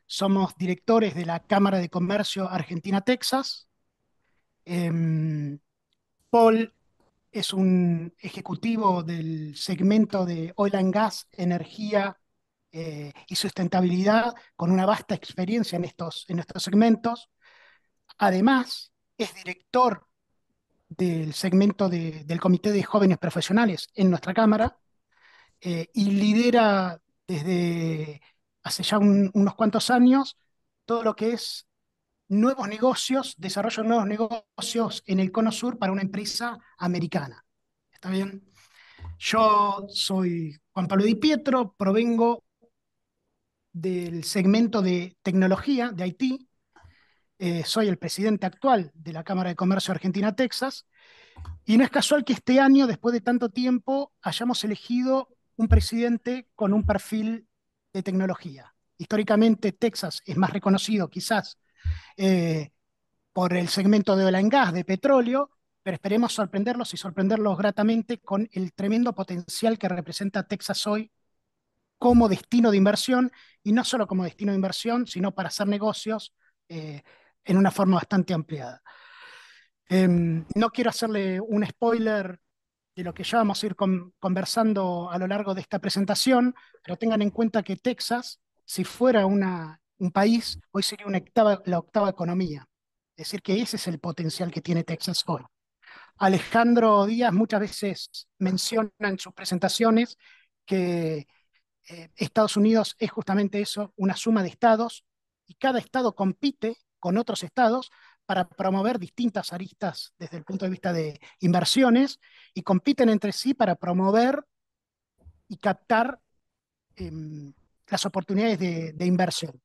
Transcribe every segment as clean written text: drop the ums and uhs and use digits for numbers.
somos directores de la Cámara de Comercio Argentina-Texas. Em, Paul es un ejecutivo del segmento de Oil and Gas, energía y sustentabilidad, con una vasta experiencia en estos segmentos. Además, es director del segmento del Comité de Jóvenes Profesionales en nuestra Cámara, y lidera desde hace ya unos cuantos años todo lo que es nuevos negocios, desarrollo de nuevos negocios en el Cono Sur para una empresa americana. ¿Está bien? Yo soy Juan Pablo Di Pietro, provengo del segmento de tecnología de Haití. Soy el presidente actual de la Cámara de Comercio Argentina-Texas. Y no es casual que este año, después de tanto tiempo, hayamos elegido un presidente con un perfil de tecnología. Históricamente, Texas es más reconocido quizás eh, por el segmento de oil and gas, de petróleo, pero esperemos sorprenderlos y sorprenderlos gratamente con el tremendo potencial que representa Texas hoy como destino de inversión, y no solo como destino de inversión, sino para hacer negocios eh, en una forma bastante ampliada. No quiero hacerle un spoiler de lo que ya vamos a ir conversando a lo largo de esta presentación, pero tengan en cuenta que Texas, si fuera un país, hoy sería la octava economía. Es decir, que ese es el potencial que tiene Texas hoy. Alejandro Díaz muchas veces menciona en sus presentaciones que Estados Unidos es justamente eso, una suma de estados, y cada estado compite con otros estados para promover distintas aristas desde el punto de vista de inversiones, y compiten entre sí para promover y captar eh, las oportunidades de inversión.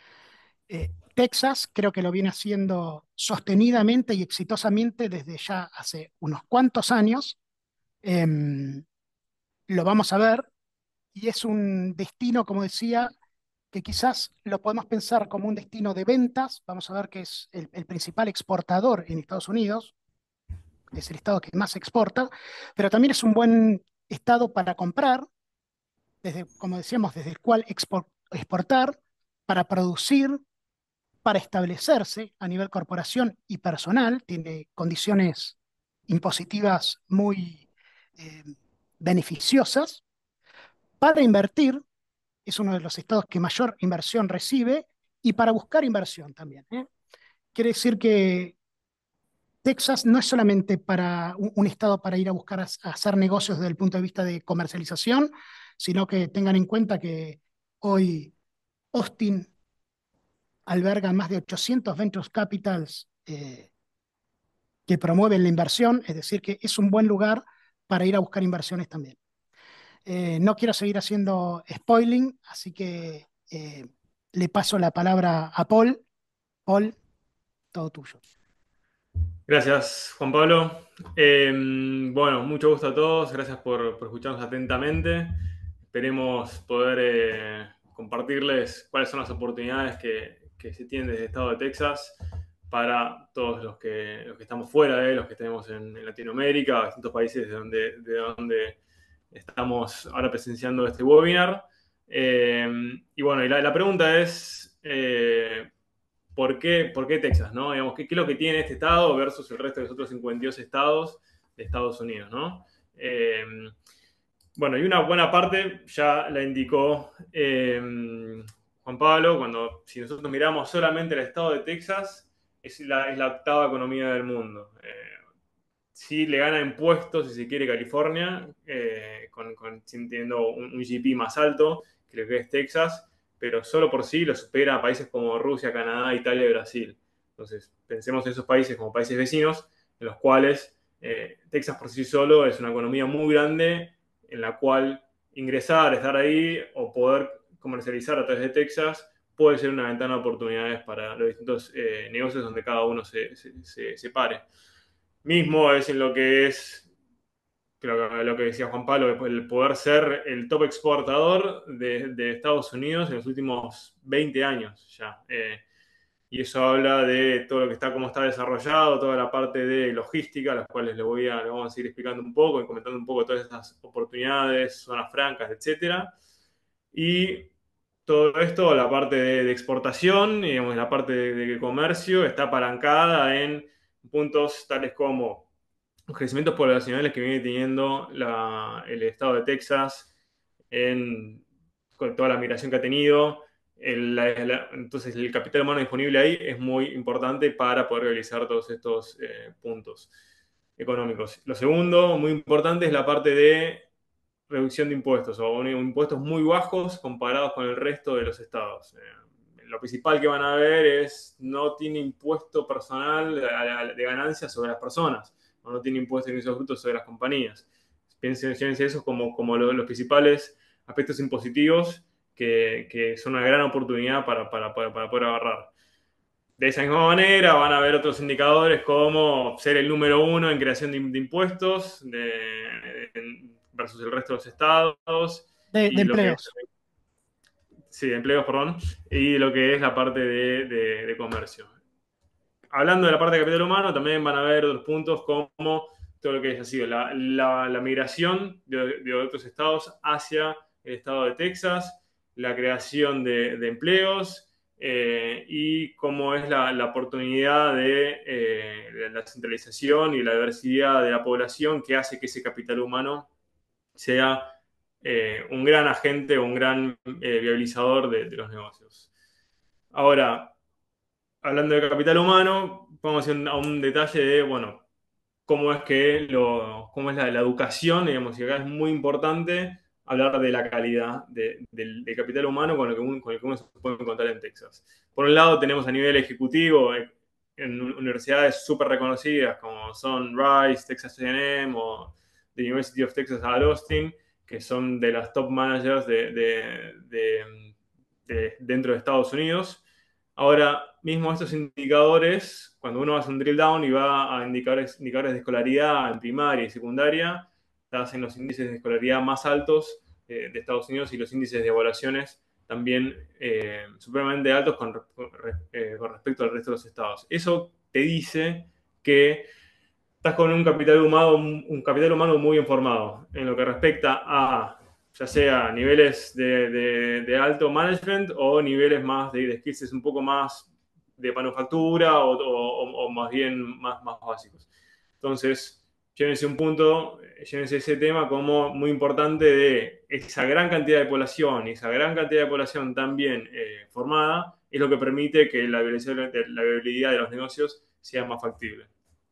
Texas creo que lo viene haciendo sostenidamente y exitosamente desde ya hace unos cuantos años. Eh, lo vamos a ver, y es un destino, como decía, que quizás lo podemos pensar como un destino de ventas. Vamos a ver que es el principal exportador en Estados Unidos, es el estado que más exporta, pero también es un buen estado para comprar, desde, como decíamos, desde el cual exportar, para producir, para establecerse a nivel corporación y personal. Tiene condiciones impositivas muy eh, beneficiosas para invertir. Es uno de los estados que mayor inversión recibe, y para buscar inversión también, ¿eh? Quiere decir que Texas no es solamente para un estado para ir a buscar a hacer negocios desde el punto de vista de comercialización, sino que tengan en cuenta que hoy Austin alberga más de 800 venture capitals que promueven la inversión, es decir, que es un buen lugar para ir a buscar inversiones también. No quiero seguir haciendo spoiling, así que le paso la palabra a Paul. Paul, todo tuyo. Gracias, Juan Pablo. Bueno, mucho gusto a todos. Gracias por escucharnos atentamente. Esperemos poder compartirles cuáles son las oportunidades que se tienen desde el estado de Texas para todos los que estamos fuera de él, los que estamos en Latinoamérica, distintos países de donde estamos ahora presenciando este webinar. Y bueno, la pregunta es, por qué Texas, ¿no? Digamos, ¿qué es lo que tiene este estado versus el resto de los otros 52 estados de Estados Unidos, ¿no? Bueno, y una buena parte ya la indicó Juan Pablo, si nosotros miramos solamente el estado de Texas, es la octava economía del mundo. Sí le gana en puestos, si se quiere, California, teniendo un GDP más alto que lo que es Texas, pero solo por sí lo supera a países como Rusia, Canadá, Italia y Brasil. Entonces, pensemos en esos países como países vecinos, en los cuales Texas por sí solo es una economía muy grande, en la cual ingresar, estar ahí o poder comercializar a través de Texas puede ser una ventana de oportunidades para los distintos negocios donde cada uno se pare. Mismo es en lo que es lo que decía Juan Pablo, el poder ser el top exportador de Estados Unidos en los últimos 20 años ya. Y eso habla de todo lo que está, cómo está desarrollado, toda la parte de logística, las cuales le vamos a ir explicando un poco y comentando un poco todas estas oportunidades, zonas francas, etcétera. Y todo esto, la parte de exportación, digamos, la parte de comercio, está apalancada en puntos tales como los crecimientos poblacionales que viene teniendo el estado de Texas con toda la migración que ha tenido. Entonces, el capital humano disponible ahí es muy importante para poder realizar todos estos puntos económicos. Lo segundo, muy importante, es la parte de reducción de impuestos o impuestos muy bajos comparados con el resto de los estados. Lo principal que van a ver es no tiene impuesto personal de ganancias sobre las personas, o no tiene impuesto de ingresos brutos sobre las compañías. Piensen eso como los principales aspectos impositivos que son una gran oportunidad para poder agarrar. De esa misma manera van a haber otros indicadores como ser el número uno en creación de impuestos versus el resto de los estados de y lo que es, empleos. sí, de empleos, perdón, y lo que es la parte de comercio. Hablando de la parte de capital humano, también van a haber otros puntos como todo lo que ha sido la migración de otros estados hacia el estado de Texas, la creación de empleos y cómo es la oportunidad de la centralización y la diversidad de la población que hace que ese capital humano sea un gran agente o un gran viabilizador de los negocios. Ahora, hablando de capital humano, vamos a un detalle de, bueno, cómo es la educación, digamos, y acá es muy importante hablar de la calidad del capital humano con el que uno se puede encontrar en Texas. Por un lado, tenemos a nivel ejecutivo en universidades súper reconocidas como son Rice, Texas A&M o the University of Texas at Austin, que son de las top managers dentro de Estados Unidos. Ahora mismo estos indicadores, cuando uno hace un drill down y va a indicadores de escolaridad en primaria y secundaria, hacen los índices de escolaridad más altos de Estados Unidos y los índices de evaluaciones también supremamente altos con respecto al resto de los estados. Eso te dice que estás con un capital humano muy informado en lo que respecta a ya sea niveles de alto management o niveles más de skills un poco más de manufactura o más bien más básicos. Entonces, llévense ese tema como muy importante de esa gran cantidad de población y esa gran cantidad de población tan bien formada es lo que permite que la viabilidad de los negocios sea más factible.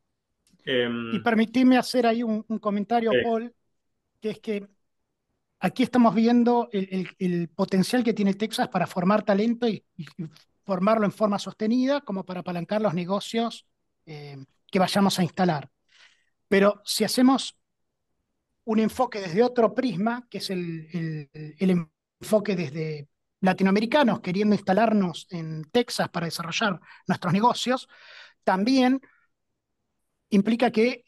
Y Eh, permitidme hacer ahí un comentario, Paul, que es que aquí estamos viendo el potencial que tiene Texas para formar talento y formarlo en forma sostenida, como para apalancar los negocios eh, que vayamos a instalar. Pero si hacemos un enfoque desde otro prisma, que es el enfoque desde latinoamericanos queriendo instalarnos en Texas para desarrollar nuestros negocios, también implica que,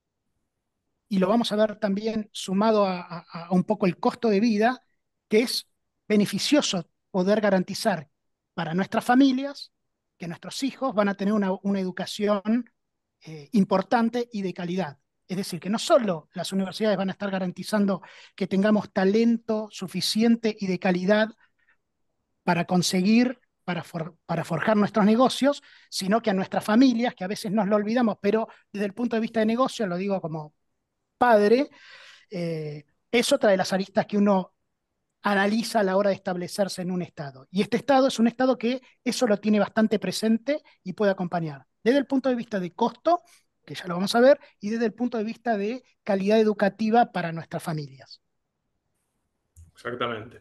y lo vamos a ver también sumado a un poco el costo de vida, que es beneficioso poder garantizar para nuestras familias que nuestros hijos van a tener una educación importante y de calidad. Es decir, que no solo las universidades van a estar garantizando que tengamos talento suficiente y de calidad para conseguir, para forjar nuestros negocios, sino que a nuestras familias, que a veces nos lo olvidamos, pero desde el punto de vista de negocio, lo digo como padre, es otra de las aristas que uno analiza a la hora de establecerse en un estado. Y este estado es un estado que eso lo tiene bastante presente y puede acompañar. Desde el punto de vista de costo, que ya lo vamos a ver, y desde el punto de vista de calidad educativa para nuestras familias. Exactamente.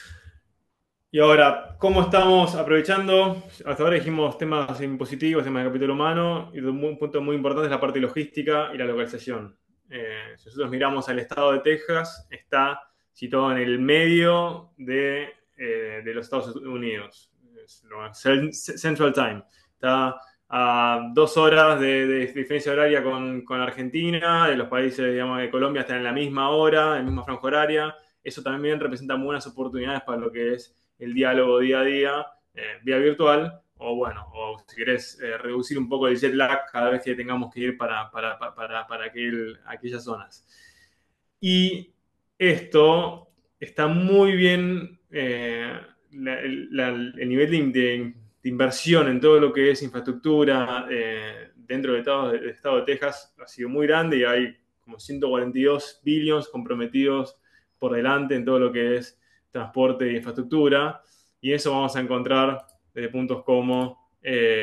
Y ahora, ¿cómo estamos aprovechando? Hasta ahora dijimos temas impositivos, temas de capital humano, y un punto muy importante es la parte logística y la localización. Si nosotros miramos al estado de Texas, está situado en el medio de los Estados Unidos. Central Time. Está a 2 horas de diferencia horaria con Argentina, de los países, digamos, de Colombia están en la misma hora, en la misma franja horaria. Eso también representa buenas oportunidades para lo que es el diálogo día a día, vía virtual, o bueno, o si querés reducir un poco el jet lag cada vez que tengamos que ir para aquellas zonas. Y esto está muy bien el nivel de inversión en todo lo que es infraestructura dentro del estado de Texas ha sido muy grande y hay como 142 billones comprometidos por delante en todo lo que es transporte e infraestructura. Y eso vamos a encontrar desde puntos como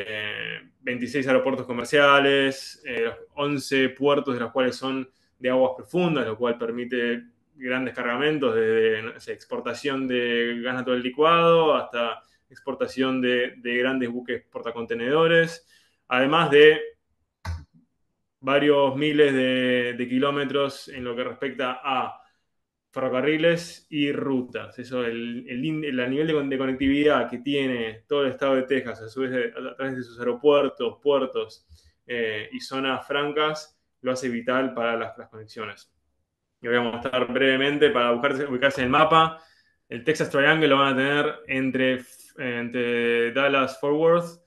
26 aeropuertos comerciales, 11 puertos de los cuales son de aguas profundas, lo cual permite grandes cargamentos, desde no sé, exportación de gas natural licuado hasta exportación de grandes buques portacontenedores, además de varios miles de kilómetros en lo que respecta a ferrocarriles y rutas. Eso, el nivel de conectividad que tiene todo el estado de Texas a su vez a través de sus aeropuertos, puertos y zonas francas, lo hace vital para las conexiones. Y voy a mostrar brevemente para ubicarse en el mapa. El Texas Triangle lo van a tener entre Dallas, Fort Worth,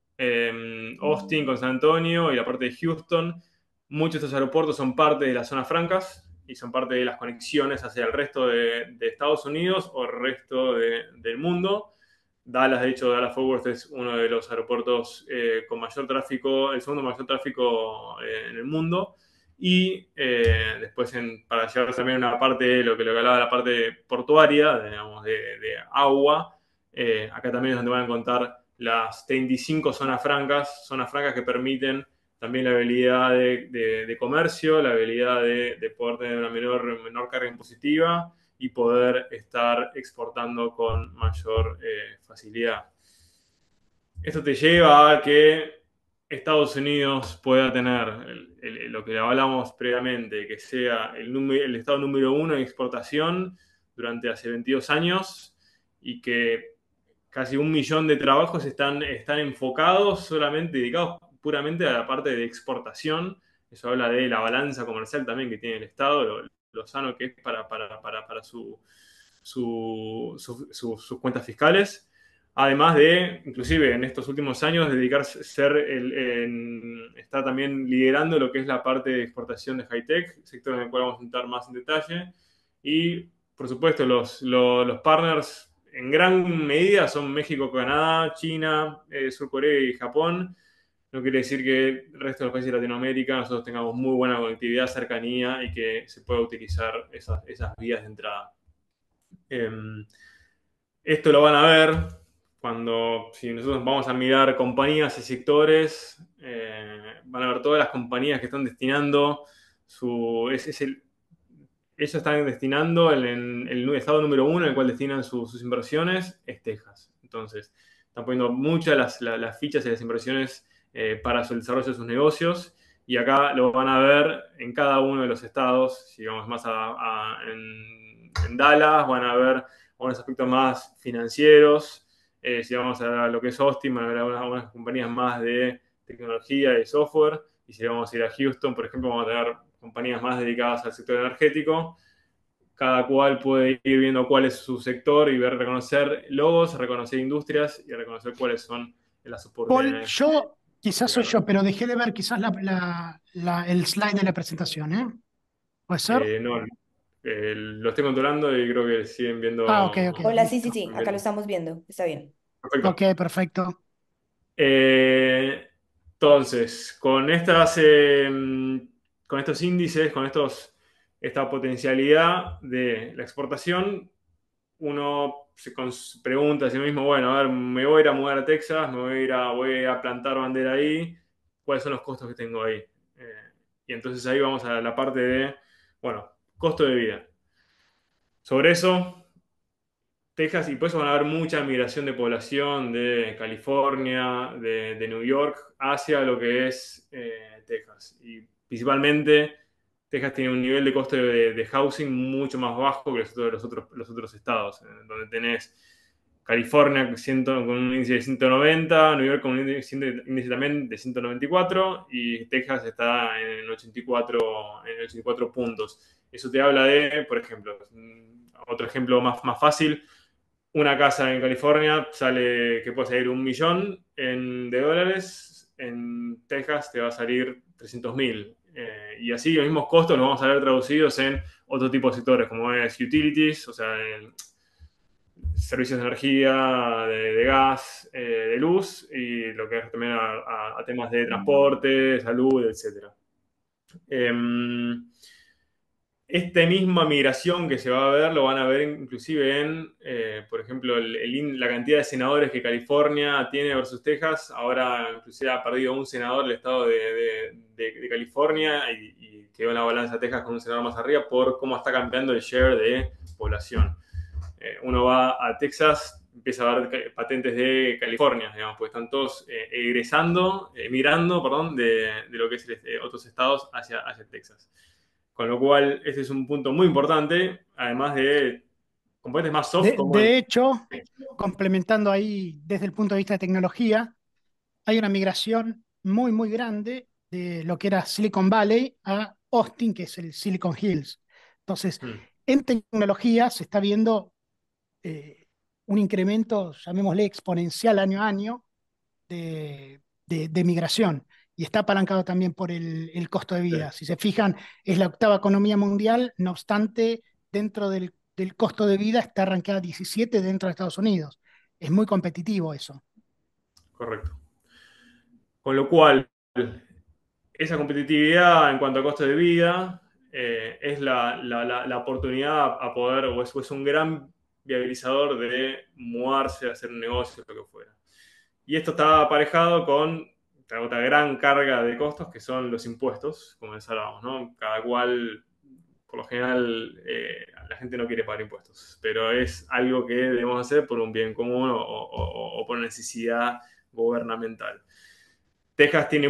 Austin con San Antonio y la parte de Houston. Muchos de estos aeropuertos son parte de las zonas francas y son parte de las conexiones hacia el resto de Estados Unidos o el resto del mundo. Dallas, de hecho, Dallas Fort Worth es uno de los aeropuertos con mayor tráfico, el segundo mayor tráfico en el mundo. Y después, para llegar también a una parte de lo que hablaba, la parte portuaria, digamos, de agua, acá también es donde van a encontrar las 35 zonas francas que permiten también la habilidad de comercio, la habilidad de poder tener una menor carga impositiva y poder estar exportando con mayor facilidad. Esto te lleva a que Estados Unidos pueda tener lo que hablamos previamente, que sea el estado número uno en exportación durante hace 22 años y que casi 1 millón de trabajos están enfocados solamente, dedicados puramente a la parte de exportación. Eso habla de la balanza comercial también que tiene el Estado, lo sano que es para sus cuentas fiscales. Además de, inclusive en estos últimos años, dedicarse está también liderando lo que es la parte de exportación de high-tech, sector en el cual vamos a entrar más en detalle. Y, por supuesto, los partners en gran medida son México, Canadá, China, Sur Corea y Japón. No quiere decir que el resto de los países de Latinoamérica nosotros tengamos muy buena conectividad, cercanía y que se pueda utilizar esas vías de entrada. Esto lo van a ver si nosotros vamos a mirar compañías y sectores, van a ver todas las compañías que están destinando ellos están destinando el estado número uno en el cual destinan sus inversiones, es Texas. Entonces, están poniendo muchas las fichas y las inversiones para el desarrollo de sus negocios. Y acá lo van a ver en cada uno de los estados. Si vamos más en Dallas, van a ver algunos aspectos más financieros. Si vamos a lo que es Austin, van a ver algunas compañías más de tecnología y software. Y si vamos a ir a Houston, por ejemplo, vamos a tener compañías más dedicadas al sector energético. Cada cual puede ir viendo cuál es su sector y reconocer logos, reconocer industrias y reconocer cuáles son las Paul, oportunidades yo, quizás que soy ganan. yo, pero dejé de ver quizás el slide de la presentación, ¿eh? ¿Puede ser? No, lo estoy controlando y creo que siguen Ah, ok, ok, viendo. Hola, sí, sí, listo. sí, acá lo estamos viendo. Está bien. Ok, Perfecto. perfecto. Eh, entonces, con estos índices, esta potencialidad de la exportación, uno se pregunta a sí mismo, bueno, a ver, me voy a ir a mudar a Texas, voy a plantar bandera ahí, ¿cuáles son los costos que tengo ahí? Eh, y entonces ahí vamos a la parte de, bueno, costo de vida. Sobre eso, Texas, y por eso van a haber mucha migración de población de California, de New York, hacia lo que es Texas. Y principalmente, Texas tiene un nivel de costo de housing mucho más bajo que los otros estados, donde tenés California con un índice de 190, New York con un índice también de 194 y Texas está en 84 puntos. Eso te habla de, por ejemplo, otro ejemplo más fácil, una casa en California que puede salir 1 millón de dólares, en Texas te va a salir 300.000. Y así los mismos costos los vamos a ver traducidos en otro tipo de sectores, como es utilities, o sea, servicios de energía, de gas, de luz, y lo que es también a temas de transporte, salud, etc. Esta misma migración que se va a ver, lo van a ver inclusive en, por ejemplo, la cantidad de senadores que California tiene versus Texas. Ahora inclusive ha perdido un senador el estado de California y quedó en la balanza Texas con un senador más arriba por cómo está cambiando el share de población. Uno va a Texas, empieza a ver patentes de California, digamos, pues están todos emigrando, perdón, de lo que es otros estados hacia Texas. Con lo cual, ese es un punto muy importante, además de componentes más soft como el... De hecho, complementando ahí desde el punto de vista de tecnología, hay una migración muy, muy grande de lo que era Silicon Valley a Austin, que es el Silicon Hills. Entonces, Hmm, en tecnología se está viendo un incremento, llamémosle exponencial año a año, de migración. Y está apalancado también por el costo de sí, vida. Si se fijan, es la octava economía mundial, no obstante, dentro del costo de vida está arrancada 17 dentro de Estados Unidos. Es muy competitivo eso. correcto. Con lo cual, esa competitividad en cuanto a costo de vida es la oportunidad a poder, o es un gran viabilizador de mudarse, hacer un negocio, lo que fuera. Y esto está aparejado con otra gran carga de costos que son los impuestos, como les hablábamos, ¿no? Cada cual, por lo general, la gente no quiere pagar impuestos, pero es algo que debemos hacer por un bien común o por necesidad gubernamental. Texas tiene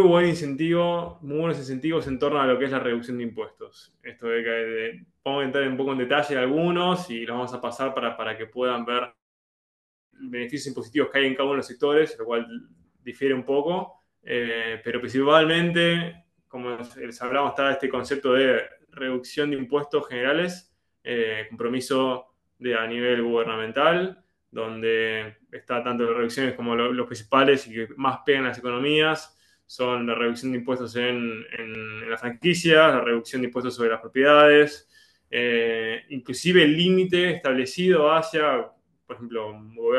muy buenos incentivos en torno a lo que es la reducción de impuestos. Esto vamos a entrar un poco en detalle algunos y los vamos a pasar para que puedan ver beneficios impositivos que hay en cada uno de los sectores, lo cual difiere un poco, pero principalmente, como les hablamos, está este concepto de reducción de impuestos generales, compromiso a nivel gubernamental, donde está tanto las reducciones como los principales y que más pegan las economías, son la reducción de impuestos en las franquicias, la reducción de impuestos sobre las propiedades, inclusive el límite establecido hacia, por ejemplo,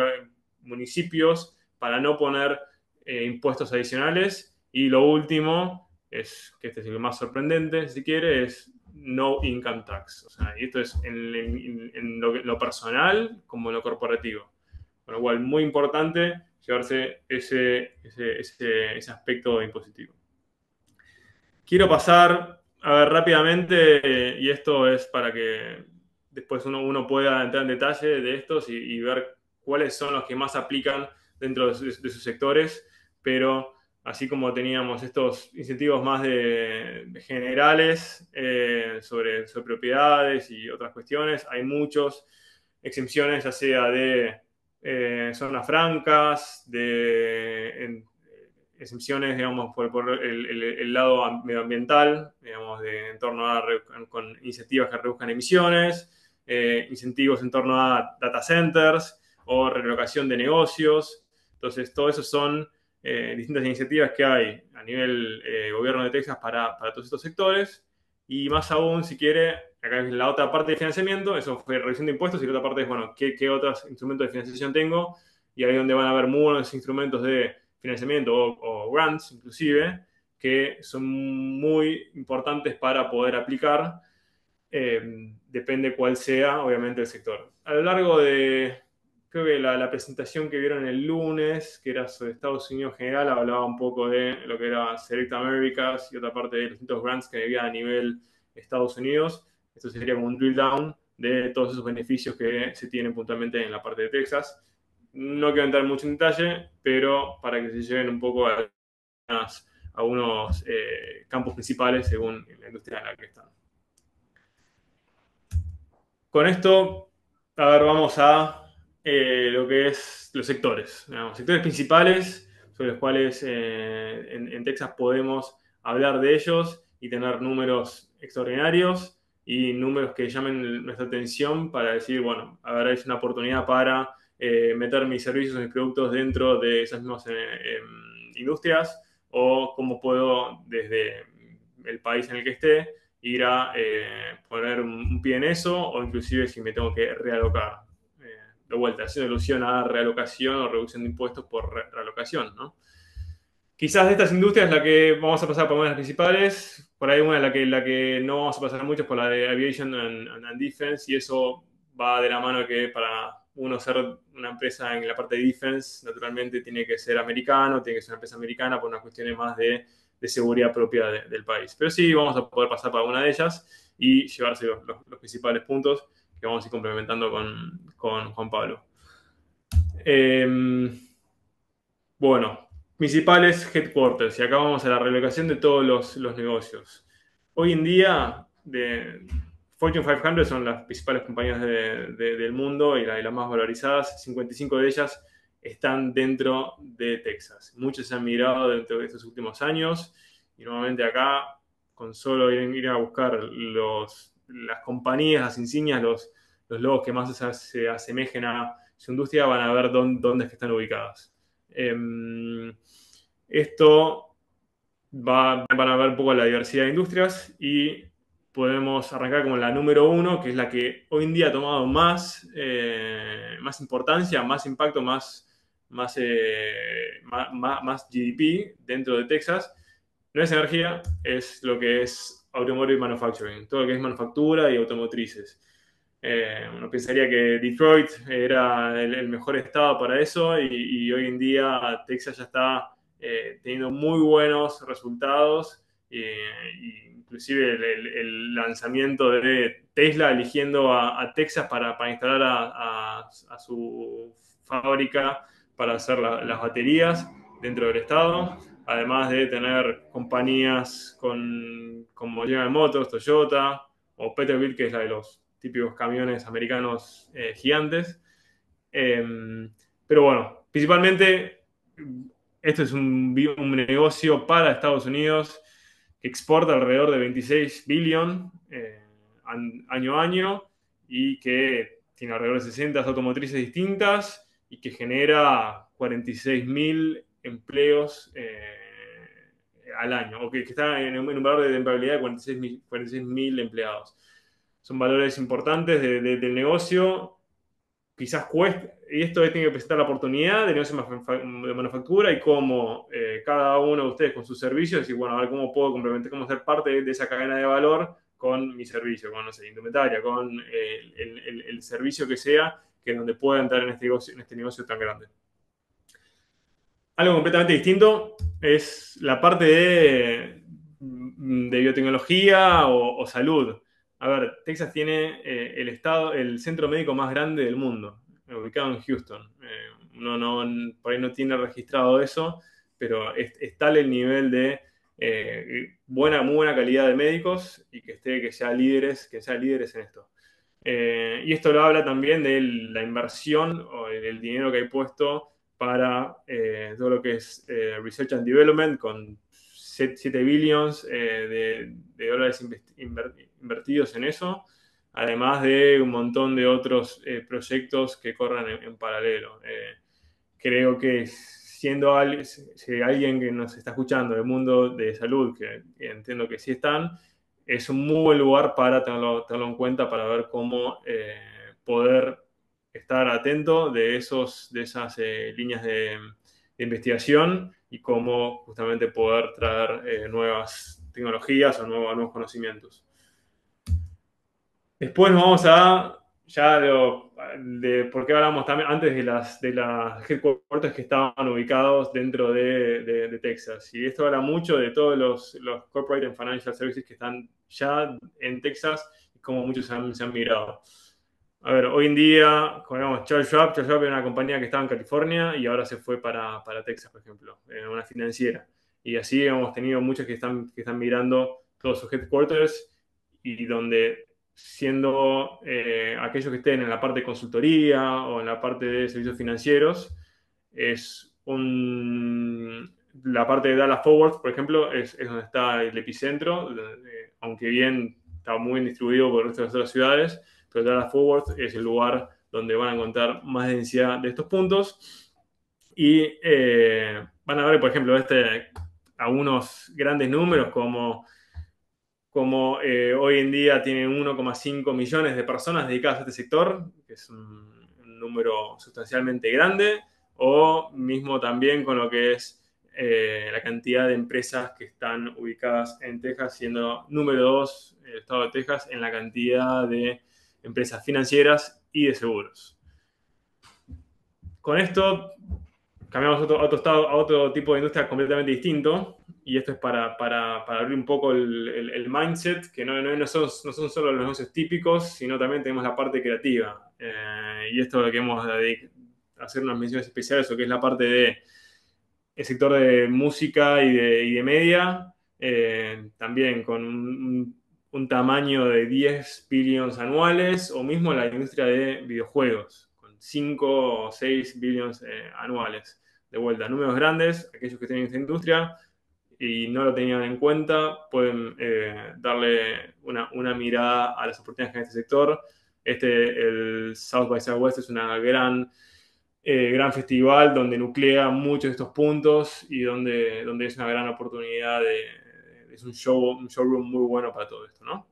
municipios para no poner impuestos adicionales. Y lo último, es que este es el más sorprendente, si quiere, es no income tax. O sea, y esto es en lo personal como en lo corporativo. Con lo cual, muy importante llevarse ese aspecto impositivo. Quiero pasar a ver rápidamente, y esto es para que después uno pueda entrar en detalle de estos y ver cuáles son los que más aplican dentro de sus sectores, pero así como teníamos estos incentivos más de generales sobre propiedades y otras cuestiones, hay muchos exenciones, ya sea de zonas francas, exenciones, digamos, por el lado medioambiental, digamos, en torno con iniciativas que reduzcan emisiones, incentivos en torno a data centers o relocación de negocios. Entonces, todo eso son distintas iniciativas que hay a nivel gobierno de Texas para todos estos sectores. Y más aún, si quiere, acá es la otra parte de financiamiento, eso fue reducción de impuestos, y la otra parte es, bueno, ¿qué otros instrumentos de financiación tengo? Y ahí es donde van a haber muy buenos instrumentos de financiamiento o grants inclusive, que son muy importantes para poder aplicar. Depende cuál sea, obviamente, el sector. A lo largo de, creo que la presentación que vieron el lunes, que era sobre Estados Unidos en general, hablaba un poco de lo que era Select Americas y otra parte de los distintos grants que había a nivel Estados Unidos. Esto sería como un drill down de todos esos beneficios que se tienen puntualmente en la parte de Texas. No quiero entrar mucho en detalle, pero para que se lleven un poco a unos campos principales según la industria en la que están. Con esto, a ver, vamos a lo que es los sectores. Digamos, sectores principales sobre los cuales en Texas podemos hablar de ellos y tener números extraordinarios y números que llamen nuestra atención para decir, bueno, a ver, es una oportunidad para meter mis servicios y mis productos dentro de esas mismas industrias o cómo puedo desde el país en el que esté ir a poner un pie en eso o inclusive si me tengo que realocar. de vuelta, haciendo alusión a realocación o reducción de impuestos por realocación, ¿no? Quizás de estas industrias la que vamos a pasar por una de las principales, por ahí una la que no vamos a pasar mucho es por la de Aviation and Defense, y eso va de la mano de que para uno ser una empresa en la parte de defense, naturalmente tiene que ser americano, tiene que ser una empresa americana por unas cuestiones más de seguridad propia del país. Pero sí vamos a poder pasar por una de ellas y llevarse los principales puntos que vamos a ir complementando con Juan Pablo. Bueno, principales headquarters, y acá vamos a la relocación de todos los negocios. Hoy en día, Fortune 500 son las principales compañías del mundo y las más valorizadas. 55 de ellas están dentro de Texas. Muchas se han migrado dentro de estos últimos años y nuevamente acá, con solo ir a buscar las compañías, las insignias, los logos que más se asemejen a su industria, van a ver dónde es que están ubicadas. Esto van a ver un poco la diversidad de industrias y podemos arrancar con la número 1, que es la que hoy en día ha tomado más importancia, más impacto, más GDP dentro de Texas. No es energía, es lo que es automotive manufacturing, todo lo que es manufactura y automotrices. Uno pensaría que Detroit era el mejor estado para eso y hoy en día Texas ya está teniendo muy buenos resultados, inclusive el lanzamiento de Tesla eligiendo a Texas para instalar a su fábrica para hacer las baterías dentro del estado, además de tener compañías como General Motors, Toyota o Peterbilt, que es la de los típicos camiones americanos gigantes. Pero bueno, principalmente esto es un negocio para Estados Unidos que exporta alrededor de 26 billion año a año y que tiene alrededor de 60 automotrices distintas y que genera 46.000 empleos al año, o que está en un valor de empleabilidad de 46.000 empleados. Son valores importantes del negocio. Quizás cueste, y esto tiene que presentar la oportunidad de negocio de manufactura y cómo cada uno de ustedes con sus servicios, y bueno, a ver cómo puedo complementar, cómo ser parte de esa cadena de valor con mi servicio, con, no sé, indumentaria, con el servicio que sea, que es donde pueda entrar en este negocio tan grande. Algo completamente distinto es la parte de biotecnología o salud. A ver, Texas tiene el centro médico más grande del mundo, ubicado en Houston. Por ahí no tiene registrado eso, pero es tal el nivel de muy buena calidad de médicos y que sean líderes en esto. Y esto lo habla también de la inversión o del dinero que hay puesto para todo lo que es Research and Development, con 7 billions de dólares invertidos en eso, además de un montón de otros proyectos que corran en paralelo. Creo que si alguien que nos está escuchando del mundo de salud, que entiendo que sí están, es un muy buen lugar para tenerlo en cuenta para ver cómo poder estar atento de esas líneas de investigación y cómo justamente poder traer nuevas tecnologías o nuevos conocimientos. Después nos vamos a ya de por qué hablamos también antes de las headquarters que estaban ubicados dentro de Texas. Y esto habla mucho de todos los corporate and financial services que están ya en Texas y cómo muchos se han migrado. A ver, hoy en día, digamos, Charles Schwab era una compañía que estaba en California y ahora se fue para Texas, por ejemplo, una financiera. Y así hemos tenido muchos que están migrando todos sus headquarters y donde siendo aquellos que estén en la parte de consultoría o en la parte de servicios financieros, la parte de Dallas Forward, por ejemplo, es donde está el epicentro, aunque bien está muy bien distribuido por el resto de las otras ciudades, pero Dallas Forward es el lugar donde van a encontrar más densidad de estos puntos y van a ver, por ejemplo, algunos grandes números como hoy en día tienen 1,5 millones de personas dedicadas a este sector, que es un un número sustancialmente grande, o mismo también con lo que es la cantidad de empresas que están ubicadas en Texas, siendo número 2 el estado de Texas en la cantidad de empresas financieras y de seguros. Con esto cambiamos a otro tipo de industria completamente distinto, y esto es para abrir un poco el mindset, que no son solo los negocios típicos, sino también tenemos la parte creativa. Y esto es lo que hemos de hacer unas menciones especiales, o que es la parte de el sector de música y de media, también con un tamaño de 10 billions anuales, o mismo la industria de videojuegos, con 5 o 6 billions anuales. De vuelta, números grandes, aquellos que tienen esta industria y no lo tenían en cuenta, pueden darle una mirada a las oportunidades que hay en este sector. El South by Southwest es una gran festival donde nuclea muchos de estos puntos, y donde es una gran oportunidad es un showroom muy bueno para todo esto, ¿no?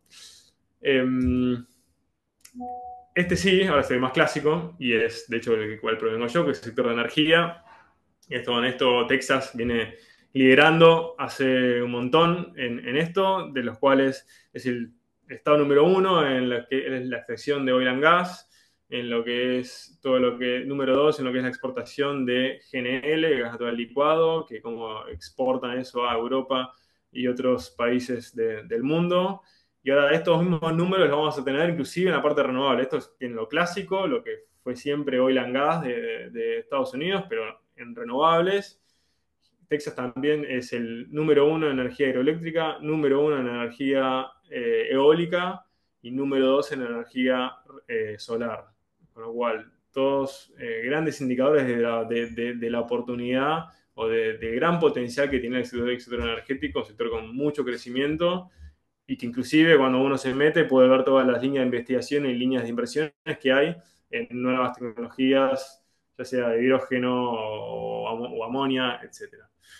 Este sí, ahora es el más clásico, y es de hecho el cual provengo yo, que es el sector de energía. En esto Texas viene liderando hace un montón en esto, de los cuales es el estado número 1 en lo que es la extracción de oil and gas, en lo que es todo lo que, número 2 en lo que es la exportación de GNL, gas natural licuado, que como exportan eso a Europa y otros países del mundo. Y ahora estos mismos números los vamos a tener inclusive en la parte renovable. Esto es en lo clásico, lo que fue siempre oil and gas de Estados Unidos, pero en renovables. Texas también es el número 1 en energía hidroeléctrica, número 1 en energía eólica, y número 2 en energía solar. Con lo cual, todos grandes indicadores de la oportunidad, o del gran potencial que tiene el sector energético, un sector con mucho crecimiento, y que inclusive cuando uno se mete puede ver todas las líneas de investigación y líneas de inversiones que hay en nuevas tecnologías, ya sea de hidrógeno o amonia, etc.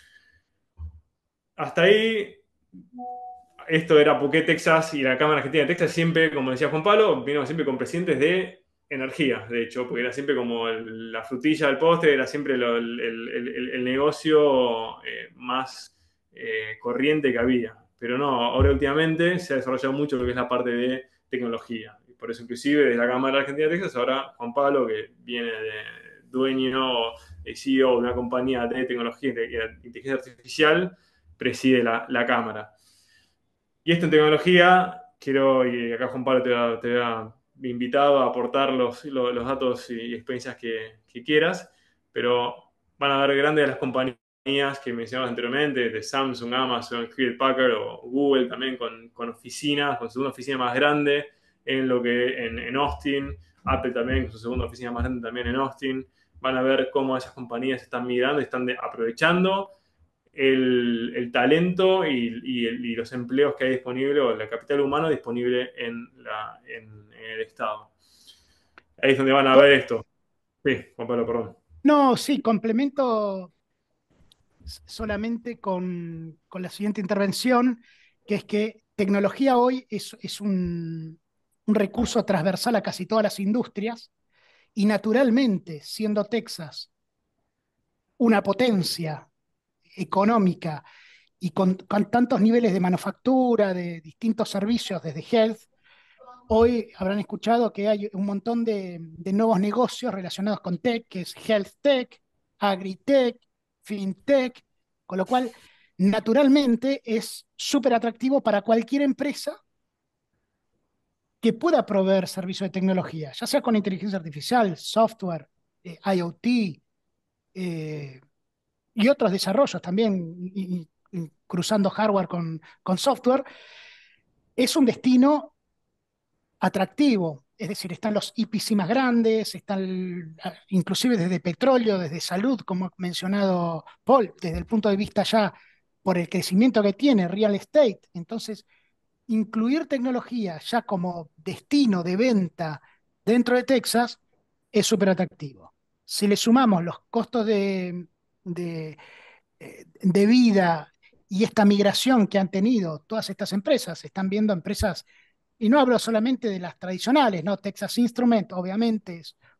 Hasta ahí, esto era Phuket, Texas, y la Cámara Argentina de Texas siempre, como decía Juan Pablo, vino siempre con presidentes de energía, de hecho, porque era siempre como la frutilla del postre, era siempre el negocio más corriente que había. Pero no, ahora últimamente se ha desarrollado mucho lo que es la parte de tecnología. Y por eso, inclusive, desde la Cámara Argentina de Texas, ahora Juan Pablo, que viene de dueño y CEO de una compañía de tecnología y inteligencia artificial, preside la Cámara. Y esto en tecnología, y acá Juan Pablo te ha invitado a aportar los datos y experiencias que quieras, pero van a ver grandes de las compañías que mencionamos anteriormente, de Samsung, Amazon, Hewlett Packard o Google, también con oficinas, con su segunda oficina más grande en Austin, Apple también con su segunda oficina más grande también en Austin. Van a ver cómo esas compañías están migrando, están aprovechando el talento y los empleos que hay disponible, o el capital humano disponible en el Estado. Ahí es donde van a ver esto. Sí, Juan Pablo, perdón. No, sí, complemento solamente con la siguiente intervención, que es que tecnología hoy es un recurso transversal a casi todas las industrias, y naturalmente, siendo Texas una potencia económica y con tantos niveles de manufactura, de distintos servicios, desde health, hoy habrán escuchado que hay un montón de nuevos negocios relacionados con tech, que es health tech, agritech, fintech, con lo cual naturalmente es súper atractivo para cualquier empresa que pueda proveer servicios de tecnología, ya sea con inteligencia artificial, software, IoT, y otros desarrollos también, y cruzando hardware con software. Es un destino atractivo, es decir, están los EPC más grandes, están inclusive desde petróleo, desde salud, como ha mencionado Paul, desde el punto de vista ya por el crecimiento que tiene real estate. Entonces, incluir tecnología ya como destino de venta dentro de Texas es súper atractivo. Si le sumamos los costos de, de vida y esta migración que han tenido todas estas empresas, están viendo empresas, y no hablo solamente de las tradicionales, ¿no? Texas Instruments obviamente es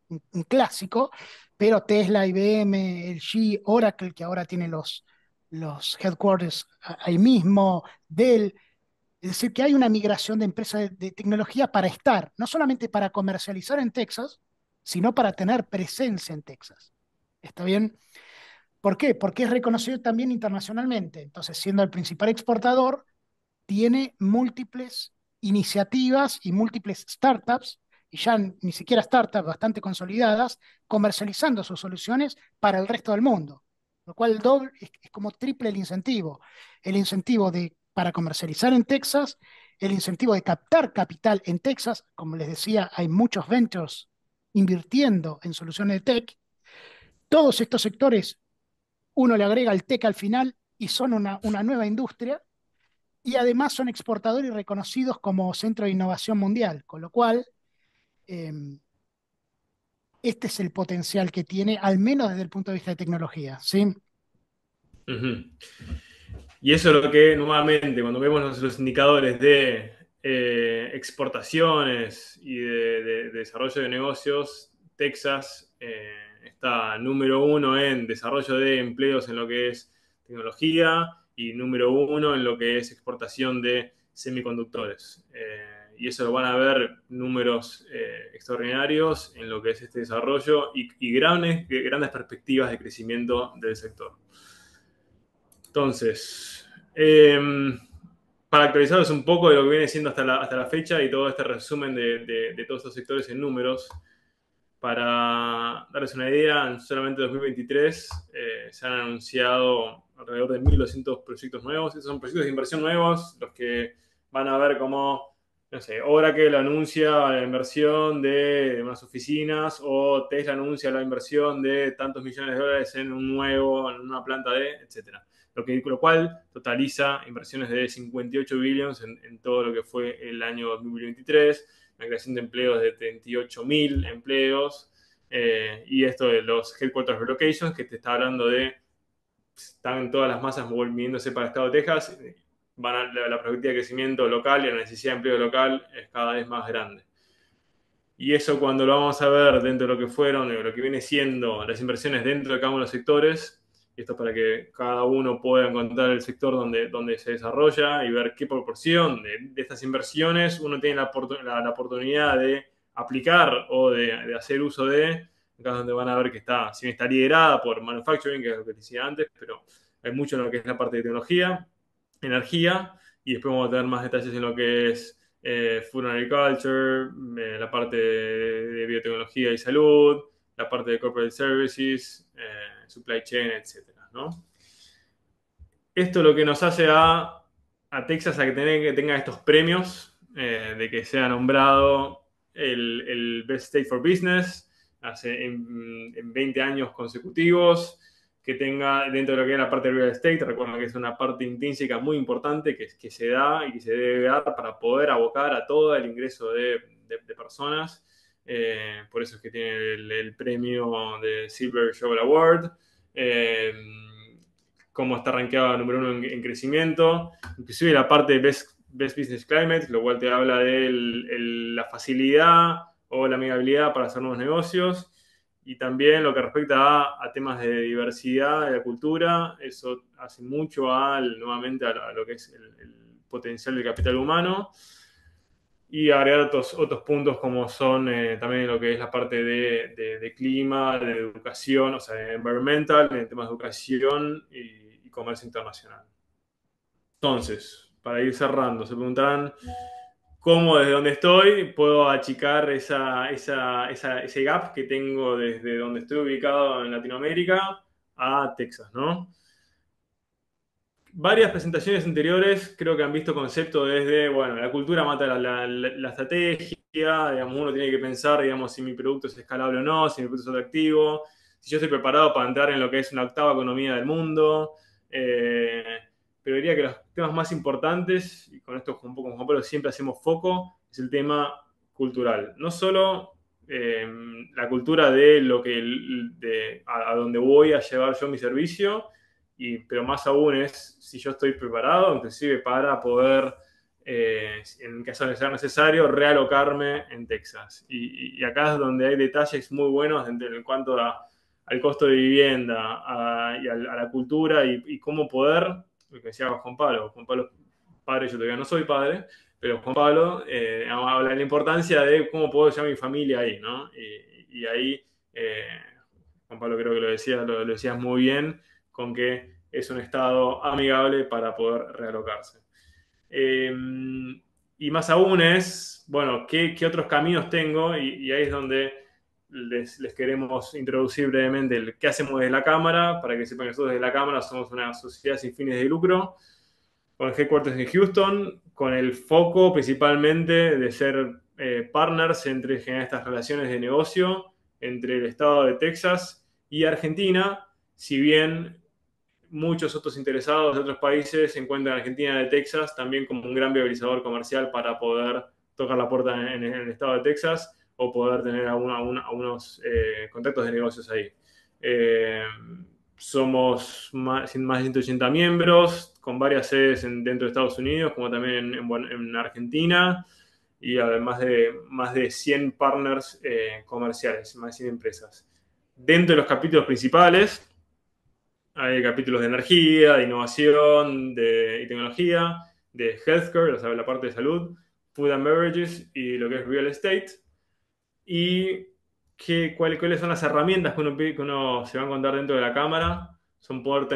un clásico, pero Tesla, IBM, LG, Oracle, que ahora tiene los headquarters ahí mismo, Dell. Es decir, que hay una migración de empresas de tecnología para estar, no solamente para comercializar en Texas, sino para tener presencia en Texas. ¿Está bien? ¿Por qué? Porque es reconocido también internacionalmente. Entonces, siendo el principal exportador, tiene múltiples iniciativas y múltiples startups, y ya ni siquiera startups bastante consolidadas, comercializando sus soluciones para el resto del mundo. Lo cual doble, es como triple el incentivo. El incentivo para comercializar en Texas, el incentivo de captar capital en Texas, como les decía, hay muchos ventures invirtiendo en soluciones de tech. Todos estos sectores, uno le agrega el tech al final y son una nueva industria y además son exportadores y reconocidos como centro de innovación mundial, con lo cual eh, este es el potencial que tiene, al menos desde el punto de vista de tecnología, ¿sí? Ujú. Y eso es lo que nuevamente, cuando vemos los indicadores de exportaciones y de desarrollo de negocios, Texas está número uno en desarrollo de empleos en lo que es tecnología y número uno en lo que es exportación de semiconductores. Y eso lo van a ver números extraordinarios en lo que es este desarrollo y grandes perspectivas de crecimiento del sector. Entonces, para actualizaros un poco de lo que viene siendo hasta la fecha y todo este resumen de todos estos sectores en números, para darles una idea, en solamente 2023 se han anunciado alrededor de 1.200 proyectos nuevos. Estos son proyectos de inversión nuevos, los que van a ver como, no sé, Oracle anuncia la inversión de unas oficinas o Tesla anuncia la inversión de tantos millones de dólares en en una planta etcétera. Lo cual totaliza inversiones de 58 billones en todo lo que fue el año 2023, la creación de empleos de 38.000 empleos, y esto de los headquarters relocations, que te está hablando de, están todas las masas moviéndose para el estado de Texas, la perspectiva de crecimiento local y la necesidad de empleo local es cada vez más grande. Y eso cuando lo vamos a ver dentro de lo que fueron, lo que viene siendo las inversiones dentro de cada uno de los sectores, y esto para que cada uno pueda encontrar el sector donde se desarrolla y ver qué proporción de estas inversiones uno tiene la oportunidad de aplicar o de hacer uso de, acá es donde van a ver que está, si bien está liderada por manufacturing, que es lo que decía antes, pero hay mucho en lo que es la parte de tecnología, energía, y después vamos a tener más detalles en lo que es Food and Agriculture, la parte de biotecnología y salud, la parte de corporate services, supply chain, etcétera, ¿no? Esto lo que nos hace a Texas a que tenga estos premios, de que sea nombrado el Best State for Business en 20 años consecutivos, que tenga dentro de lo que es la parte de real estate, recuerden que es una parte intrínseca muy importante que se da y que se debe dar para poder abocar a todo el ingreso de personas. Por eso es que tiene el premio de Silver Shovel Award. Cómo está rankeado número uno en crecimiento, inclusive la parte de Best Business Climate, lo cual te habla de la facilidad o la amigabilidad para hacer nuevos negocios, y también lo que respecta a temas de diversidad de la cultura, eso hace mucho nuevamente a lo que es el potencial del capital humano, y agregar otros puntos como son también lo que es la parte de clima, de educación, o sea, environmental, en temas de educación y comercio internacional. Entonces, para ir cerrando, se preguntarán cómo desde donde estoy puedo achicar ese gap que tengo desde donde estoy ubicado en Latinoamérica a Texas, ¿no? Varias presentaciones anteriores creo que han visto conceptos desde, bueno, la cultura mata la estrategia, digamos, uno tiene que pensar, digamos, si mi producto es escalable o no, si mi producto es atractivo, si yo estoy preparado para entrar en lo que es una octava economía del mundo, eh, pero diría que los temas más importantes, y con esto un poco con Juan Pablo siempre hacemos foco, es el tema cultural. No solo la cultura de lo que a donde voy a llevar yo mi servicio, pero más aún es si yo estoy preparado, inclusive para poder en caso de ser necesario, realocarme en Texas. Y acá es donde hay detalles muy buenos en cuanto al costo de vivienda a la cultura y cómo poder, lo que decía Juan Pablo, padre, yo todavía no soy padre, pero Juan Pablo habla de la importancia de cómo puedo llevar a mi familia ahí, ¿no? Y ahí, eh, Juan Pablo creo que lo decías muy bien, con que es un estado amigable para poder realocarse. Eh, y más aún es, bueno, ¿qué otros caminos tengo? Y ahí es donde les queremos introducir brevemente qué hacemos desde la Cámara, para que sepan que nosotros desde la Cámara somos una sociedad sin fines de lucro, con el headquarters en Houston, con el foco principalmente de ser partners entre generar estas relaciones de negocio entre el estado de Texas y Argentina, si bien muchos otros interesados de otros países se encuentran Argentina de Texas también como un gran viabilizador comercial para poder tocar la puerta en el estado de Texas o poder tener algunos contactos de negocios ahí. Eh, somos más de 180 miembros, con varias sedes dentro de Estados Unidos, como también en Argentina, y además de más de 100 partners comerciales, más de 100 empresas. Dentro de los capítulos principales, hay capítulos de energía, de innovación y tecnología, de healthcare, o sea, la parte de salud, food and beverages y lo que es real estate. Y cuáles son las herramientas que uno se va a encontrar dentro de la cámara. Son poder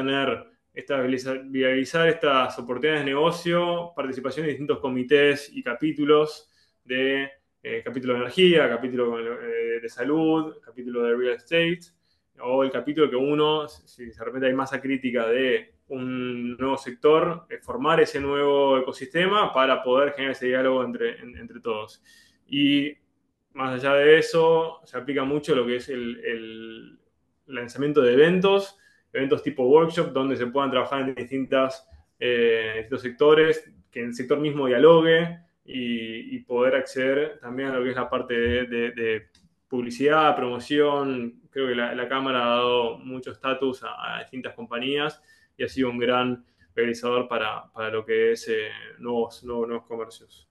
viabilizar estas oportunidades de negocio, participación en distintos comités y capítulos capítulo de energía, capítulo de salud, capítulo de real estate, o el capítulo que uno, si de repente hay masa crítica de un nuevo sector, formar ese nuevo ecosistema para poder generar ese diálogo entre todos. Y más allá de eso, se aplica mucho lo que es el lanzamiento de eventos tipo workshop, donde se puedan trabajar en distintos sectores, que el sector mismo dialogue y poder acceder también a lo que es la parte de publicidad, promoción. Creo que la Cámara ha dado mucho estatus a distintas compañías y ha sido un gran realizador para lo que es nuevos comercios.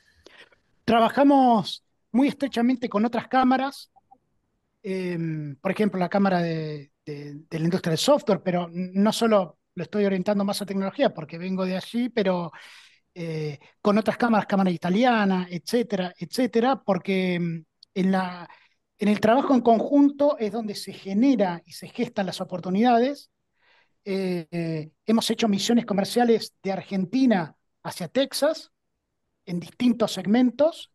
Trabajamos muy estrechamente con otras cámaras, eh, por ejemplo, la cámara de la industria del software, pero no solo lo estoy orientando más a tecnología porque vengo de allí, pero con otras cámaras, cámara italiana, etcétera, etcétera, porque en el trabajo en conjunto es donde se genera y se gestan las oportunidades. Hemos hecho misiones comerciales de Argentina hacia Texas en distintos segmentos,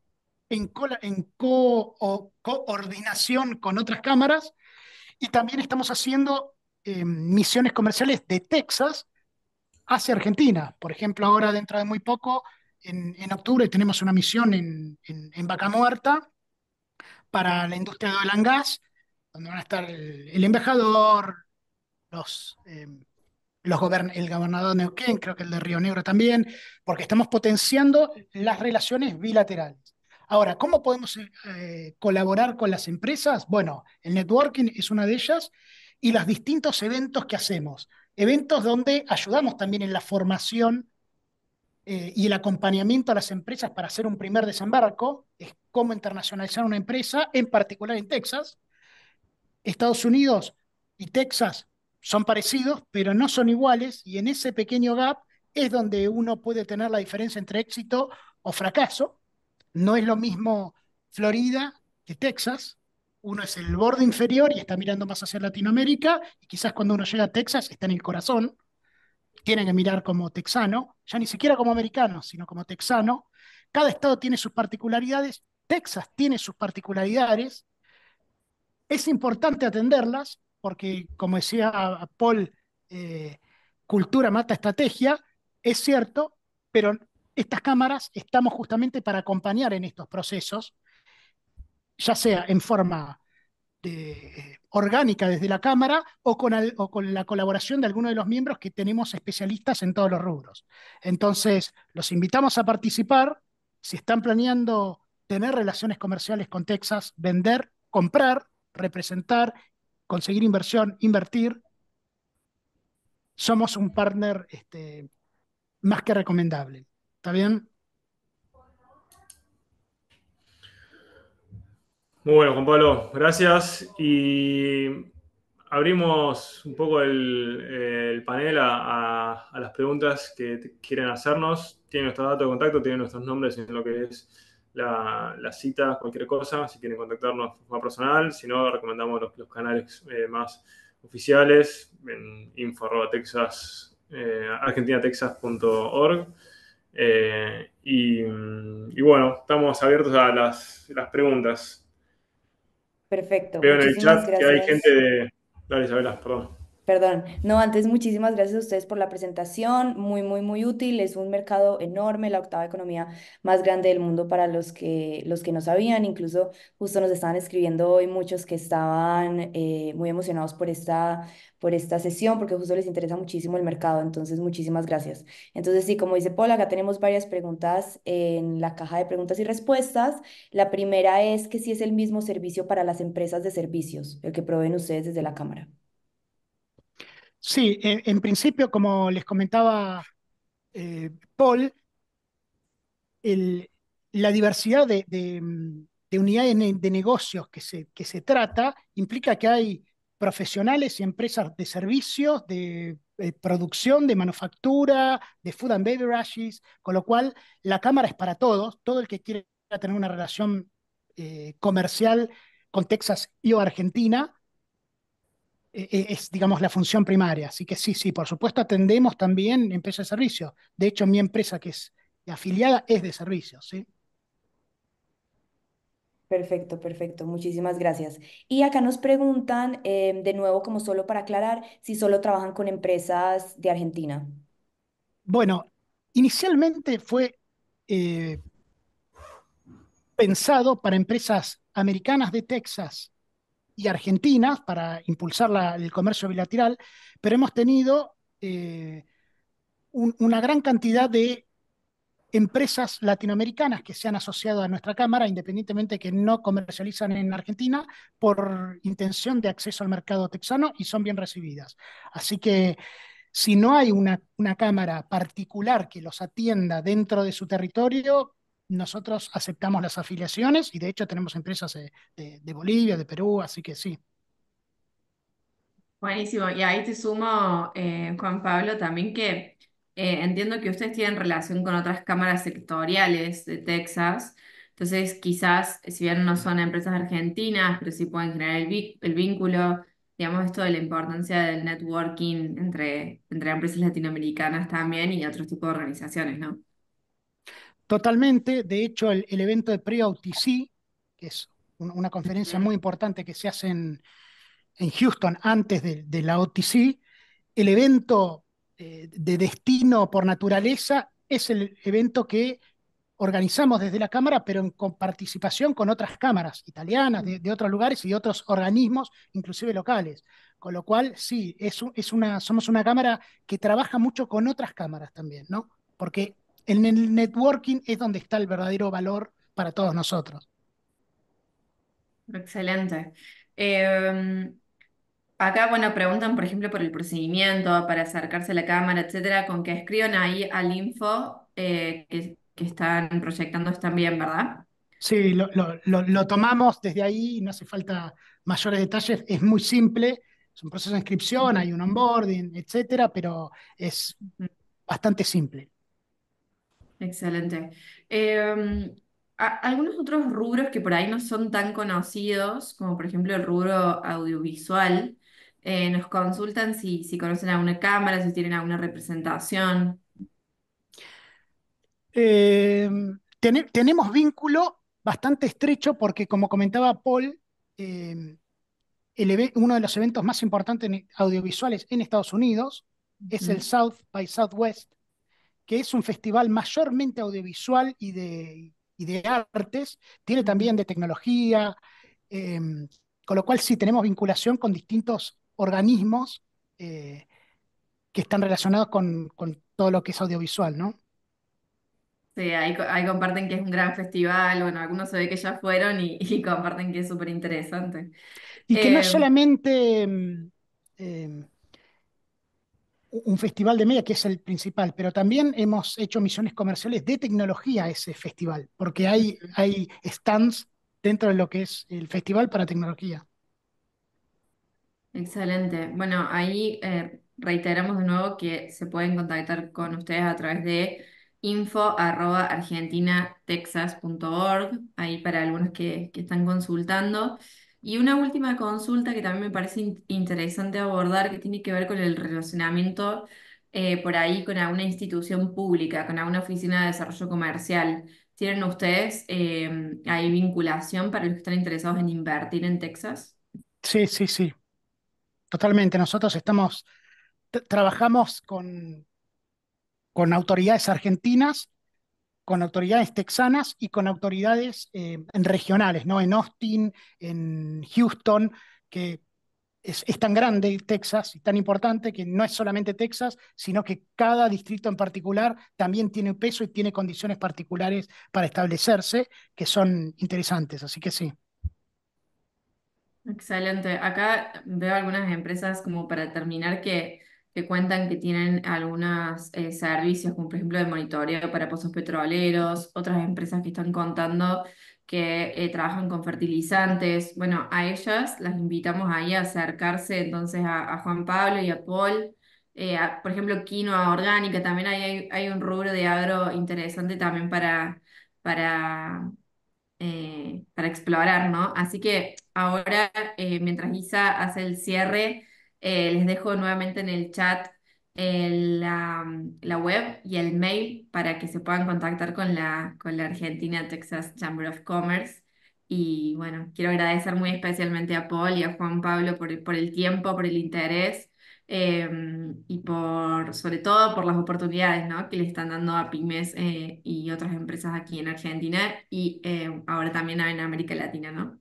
en coordinación con otras cámaras, y también estamos haciendo misiones comerciales de Texas hacia Argentina. Por ejemplo, ahora dentro de muy poco, en octubre, tenemos una misión en Vaca Muerta para la industria de oil and gas, donde van a estar el embajador, los, eh, el gobernador de Neuquén, creo que el de Río Negro también, porque estamos potenciando las relaciones bilaterales. Ahora, ¿cómo podemos colaborar con las empresas? Bueno, el networking es una de ellas y los distintos eventos que hacemos. Eventos donde ayudamos también en la formación y el acompañamiento a las empresas para hacer un primer desembarco, es cómo internacionalizar una empresa, en particular en Texas. Estados Unidos y Texas son parecidos, pero no son iguales, y en ese pequeño gap es donde uno puede tener la diferencia entre éxito o fracaso. No es lo mismo Florida que Texas. Uno es el borde inferior y está mirando más hacia Latinoamérica, y quizás cuando uno llega a Texas está en el corazón, tiene que mirar como texano, ya ni siquiera como americano, sino como texano. Cada estado tiene sus particularidades, Texas tiene sus particularidades, es importante atenderlas porque, como decía Paul, eh, cultura mata estrategia, es cierto, pero estas cámaras estamos justamente para acompañar en estos procesos, ya sea en forma orgánica desde la Cámara o con la colaboración de algunos de los miembros que tenemos especialistas en todos los rubros. Entonces, los invitamos a participar. Si están planeando tener relaciones comerciales con Texas, vender, comprar, representar, conseguir inversión, invertir, somos un partner más que recomendable. ¿Está bien? Muy bueno, Juan Pablo, gracias. Y abrimos un poco el panel a las preguntas que quieren hacernos. Tienen nuestro dato de contacto, tienen nuestros nombres en lo que es la cita, cualquier cosa. Si quieren contactarnos de forma personal, si no, recomendamos los canales más oficiales en info@texas, argentinatexas.org. Y bueno, estamos abiertos a las preguntas. Perfecto, Veo en el muchísimas chat que hay gente gracias. de... Dale, Isabela, perdón. Perdón, no, antes muchísimas gracias a ustedes por la presentación, muy, muy, muy útil. Es un mercado enorme, la octava economía más grande del mundo para los que no sabían. Incluso justo nos estaban escribiendo hoy muchos que estaban muy emocionados por esta sesión, porque justo les interesa muchísimo el mercado. Entonces, muchísimas gracias. Entonces, sí, como dice Paul, acá tenemos varias preguntas en la caja de preguntas y respuestas. La primera es que si es el mismo servicio para las empresas de servicios, el que proveen ustedes desde la Cámara. Sí, en principio, como les comentaba Paul, el- la diversidad de unidades de negocios que se trata implica que hay profesionales y empresas de servicios, de producción, de manufactura, de food and beverages, con lo cual la cámara es para todos, todo el que quiera tener una relación comercial con Texas y o Argentina es, digamos, la función primaria. Así que sí, sí, por supuesto atendemos también empresas de servicios. De hecho, mi empresa que es afiliada es de servicios, ¿sí? Perfecto, perfecto. Muchísimas gracias. Y acá nos preguntan, de nuevo, como solo para aclarar, si solo trabajan con empresas de Argentina. Bueno, inicialmente fue eh, pensado para empresas americanas de Texas y argentinas para impulsar el comercio bilateral, pero hemos tenido una gran cantidad de empresas latinoamericanas que se han asociado a nuestra Cámara, independientemente que no comercializan en Argentina, por intención de acceso al mercado texano y son bien recibidas. Así que si no hay una Cámara particular que los atienda dentro de su territorio, nosotros aceptamos las afiliaciones y de hecho tenemos empresas de Bolivia, de Perú, así que sí. Buenísimo. Y ahí te sumo, Juan Pablo, también que entiendo que ustedes tienen relación con otras cámaras sectoriales de Texas. Entonces, quizás, si bien no son empresas argentinas, pero sí pueden generar el vínculo, digamos, esto de la importancia del networking entre empresas latinoamericanas también y otros tipos de organizaciones, ¿no? Totalmente, de hecho el evento de Pre-OTC, que es una conferencia Ujú. muy importante que se hace en Houston antes de la OTC, el evento de destino por naturaleza es el evento que organizamos desde la Cámara, pero con participación con otras cámaras italianas, de otros lugares y de otros organismos, inclusive locales. Con lo cual, sí, somos una Cámara que trabaja mucho con otras cámaras también, ¿no? Porque en el networking es donde está el verdadero valor para todos nosotros. Excelente. Acá, bueno, preguntan, por ejemplo, por el procedimiento para acercarse a la cámara, etcétera, con que escriban ahí al info que están proyectando están bien, ¿verdad? Sí, lo tomamos desde ahí, no hace falta mayores detalles, es muy simple, es un proceso de inscripción, hay un onboarding, etcétera, pero es Ujú. bastante simple. Excelente. Eh, Algunos otros rubros que por ahí no son tan conocidos, como por ejemplo el rubro audiovisual, nos consultan si conocen alguna cámara, si tienen alguna representación. Eh, tenemos vínculo bastante estrecho porque, como comentaba Paul, eh, uno de los eventos más importantes audiovisuales en Estados Unidos es el Ujú, South by Southwest, que es un festival mayormente audiovisual y de artes, tiene ujú. también de tecnología, eh, con lo cual sí tenemos vinculación con distintos organismos eh, que están relacionados con todo lo que es audiovisual, ¿no? Sí, ahí comparten que es un gran festival, bueno, algunos se ve que ya fueron y comparten que es súper interesante. Y que no es solamente un festival de media, que es el principal, pero también hemos hecho misiones comerciales de tecnología a ese festival, porque hay stands dentro de lo que es el Festival para Tecnología. Excelente. Bueno, ahí reiteramos de nuevo que se pueden contactar con ustedes a través de info@argentinatexas.org, ahí para algunos que están consultando. Y una última consulta que también me parece interesante abordar, que tiene que ver con el relacionamiento por ahí con alguna institución pública, con alguna oficina de desarrollo comercial. ¿Tienen ustedes ahí vinculación para los que están interesados en invertir en Texas? Sí, sí, sí, totalmente. Nosotros trabajamos con autoridades argentinas, con autoridades texanas y con autoridades regionales, ¿no? En Austin, en Houston, que es tan grande Texas y tan importante que no es solamente Texas, sino que cada distrito en particular también tiene peso y tiene condiciones particulares para establecerse que son interesantes. Así que sí. Excelente. Acá veo algunas empresas como para terminar que cuentan que tienen algunos servicios, como por ejemplo de monitoreo para pozos petroleros, otras empresas que están contando que trabajan con fertilizantes. Bueno, a ellas las invitamos ahí a acercarse entonces a Juan Pablo y a Paul. Por ejemplo, quinoa orgánica, también hay un rubro de agro interesante también para para explorar, ¿no? Así que ahora, mientras Isa hace el cierre, les dejo nuevamente en el chat la web y el mail para que se puedan contactar con la Argentina Texas Chamber of Commerce. Y bueno, quiero agradecer muy especialmente a Paul y a Juan Pablo por el tiempo, por el interés y sobre todo por las oportunidades, ¿no? que le están dando a pymes y otras empresas aquí en Argentina y ahora también en América Latina, ¿no?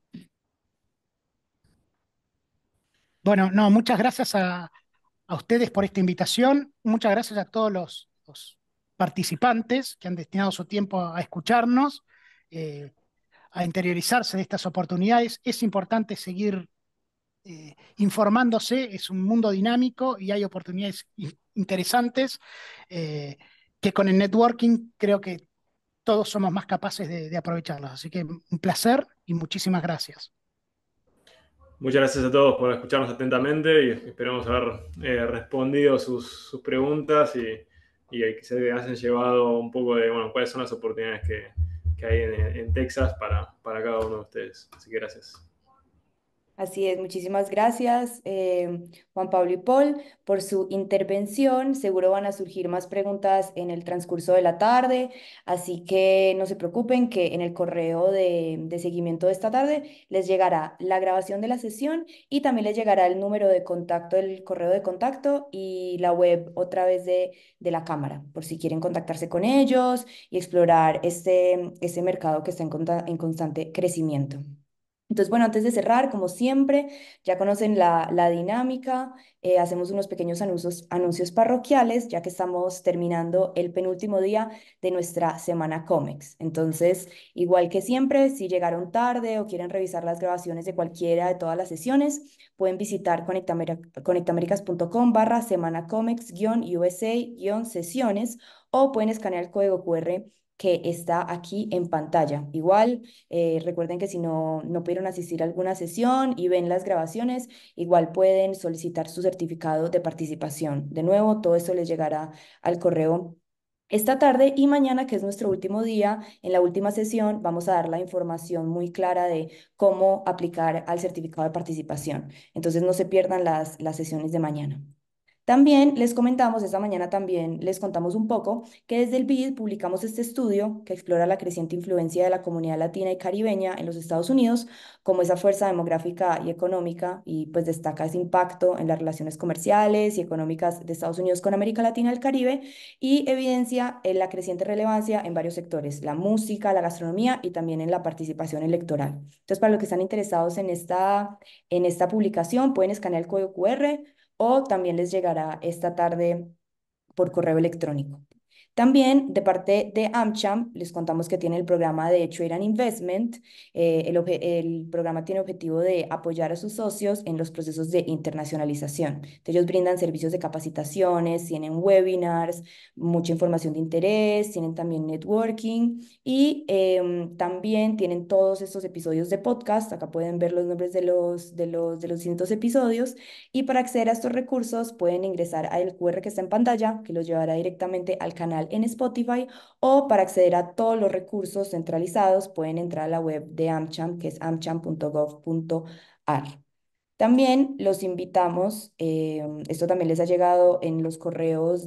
Bueno, no, muchas gracias a ustedes por esta invitación. Muchas gracias a todos los participantes que han destinado su tiempo a escucharnos, a interiorizarse de estas oportunidades. Es importante seguir informándose, es un mundo dinámico y hay oportunidades interesantes que con el networking creo que todos somos más capaces de aprovecharlas. Así que un placer y muchísimas gracias. Muchas gracias a todos por escucharnos atentamente y esperamos haber respondido sus preguntas y que se hayan llevado un poco de bueno, cuáles son las oportunidades que hay en Texas para cada uno de ustedes. Así que gracias. Así es, muchísimas gracias, Juan Pablo y Paul, por su intervención. Seguro van a surgir más preguntas en el transcurso de la tarde, así que no se preocupen que en el correo de seguimiento de esta tarde les llegará la grabación de la sesión y también les llegará el número de contacto, el correo de contacto y la web otra vez de la cámara, por si quieren contactarse con ellos y explorar este mercado que está en constante crecimiento. Entonces, bueno, antes de cerrar, como siempre, ya conocen la dinámica, hacemos unos pequeños anuncios parroquiales, ya que estamos terminando el penúltimo día de nuestra semana Comex. Entonces, igual que siempre, si llegaron tarde o quieren revisar las grabaciones de cualquiera de todas las sesiones, pueden visitar conectamericas.com/semana Comex-USA-sesiones o pueden escanear el código QR que está aquí en pantalla. Igual. Recuerden que si no pudieron asistir a alguna sesión y ven las grabaciones, igual pueden solicitar su certificado de participación. De nuevo, todo esto les llegará al correo esta tarde y mañana, que es nuestro último día, en la última sesión vamos a dar la información muy clara de cómo aplicar al certificado de participación. Entonces no se pierdan las sesiones de mañana. También les comentamos, esta mañana también les contamos un poco que desde el BID publicamos este estudio que explora la creciente influencia de la comunidad latina y caribeña en los Estados Unidos como esa fuerza demográfica y económica y pues destaca ese impacto en las relaciones comerciales y económicas de Estados Unidos con América Latina y el Caribe y evidencia la creciente relevancia en varios sectores, la música, la gastronomía y también en la participación electoral. Entonces, para los que están interesados en esta publicación, pueden escanear el código QR o también les llegará esta tarde por correo electrónico. También de parte de AmCham, les contamos que tiene el programa de Trade and Investment. El programa tiene objetivo de apoyar a sus socios en los procesos de internacionalización. Ellos brindan servicios de capacitaciones, tienen webinars, mucha información de interés, tienen también networking y también tienen todos estos episodios de podcast. Acá pueden ver los nombres de los distintos episodios. Y para acceder a estos recursos pueden ingresar al QR que está en pantalla, que los llevará directamente al canal en Spotify, o para acceder a todos los recursos centralizados pueden entrar a la web de AmCham, que es amcham.gov.ar. También los invitamos, esto también les ha llegado en los correos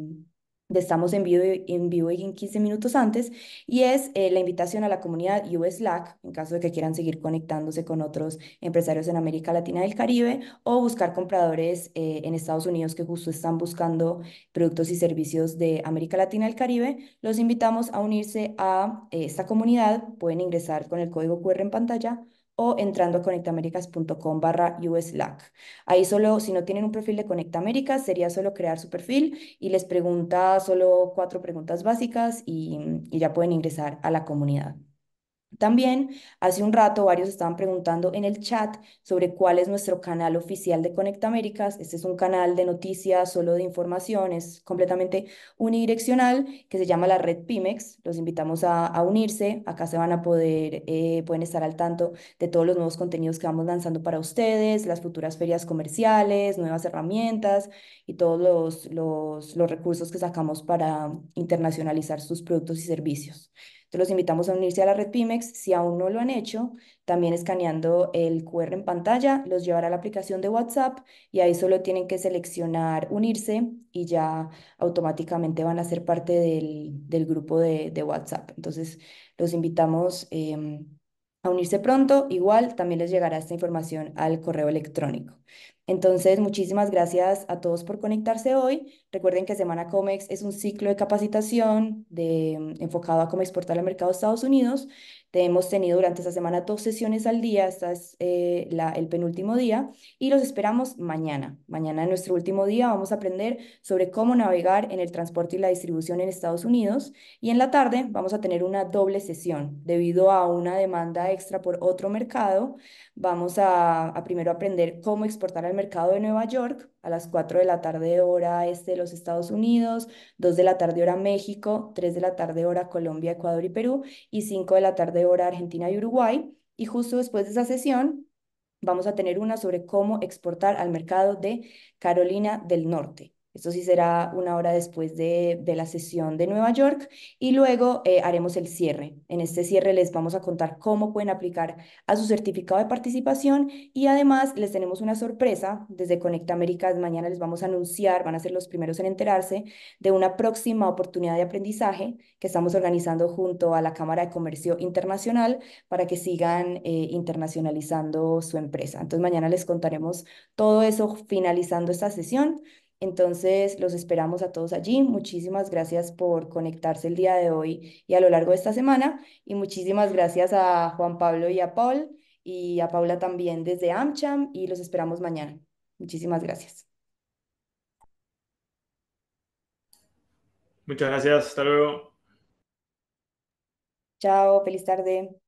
de Estamos en vivo y en 15 minutos antes, y es la invitación a la comunidad US Slack, en caso de que quieran seguir conectándose con otros empresarios en América Latina y el Caribe, o buscar compradores en Estados Unidos que justo están buscando productos y servicios de América Latina y el Caribe. Los invitamos a unirse a esta comunidad. Pueden ingresar con el código QR en pantalla o entrando a conectamericas.com/USLAC. Ahí solo, si no tienen un perfil de Conecta Américas, sería solo crear su perfil y les pregunta solo 4 preguntas básicas y ya pueden ingresar a la comunidad. También hace un rato varios estaban preguntando en el chat sobre cuál es nuestro canal oficial de Conecta Américas. Este es un canal de noticias, solo de información, es completamente unidireccional, que se llama la Red Pimex. Los invitamos a unirse. Acá se van a poder, pueden estar al tanto de todos los nuevos contenidos que vamos lanzando para ustedes, las futuras ferias comerciales, nuevas herramientas y todos los recursos que sacamos para internacionalizar sus productos y servicios. Entonces los invitamos a unirse a la red Pimex. Si aún no lo han hecho, también escaneando el QR en pantalla, los llevará a la aplicación de WhatsApp y ahí solo tienen que seleccionar unirse y ya automáticamente van a ser parte del grupo de WhatsApp. Entonces los invitamos a unirse pronto. Igual también les llegará esta información al correo electrónico. Entonces, muchísimas gracias a todos por conectarse hoy. Recuerden que Semana Comex es un ciclo de capacitación enfocado a cómo exportar al mercado de Estados Unidos. Hemos tenido durante esta semana 2 sesiones al día, esta es el penúltimo día y los esperamos mañana. Mañana, en nuestro último día, vamos a aprender sobre cómo navegar en el transporte y la distribución en Estados Unidos, y en la tarde vamos a tener una doble sesión debido a una demanda extra por otro mercado. Vamos a primero aprender cómo exportar al mercado de Nueva York a las 4 de la tarde hora este de los Estados Unidos, 2 de la tarde hora México, 3 de la tarde hora Colombia, Ecuador y Perú y 5 de la tarde hora Argentina y Uruguay. Y justo después de esa sesión vamos a tener una sobre cómo exportar al mercado de Carolina del Norte. Esto sí será una hora después de la sesión de Nueva York y luego haremos el cierre. En este cierre les vamos a contar cómo pueden aplicar a su certificado de participación y además les tenemos una sorpresa desde Conecta Américas. Mañana les vamos a anunciar, van a ser los primeros en enterarse de una próxima oportunidad de aprendizaje que estamos organizando junto a la Cámara de Comercio Internacional para que sigan internacionalizando su empresa. Entonces mañana les contaremos todo eso finalizando esta sesión. Entonces los esperamos a todos allí. Muchísimas gracias por conectarse el día de hoy y a lo largo de esta semana. Y muchísimas gracias a Juan Pablo y a Paul y a Paula también desde AmCham y los esperamos mañana. Muchísimas gracias. Muchas gracias, hasta luego. Chao, feliz tarde.